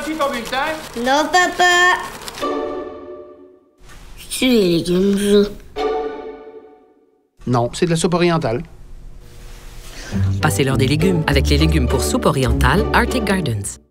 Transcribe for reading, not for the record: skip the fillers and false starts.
reçu ton bulletin? Non, papa. C'est les légumes, ça. Non, c'est de la soupe orientale. Passez l'heure des légumes avec les légumes pour soupe orientale Arctic Gardens.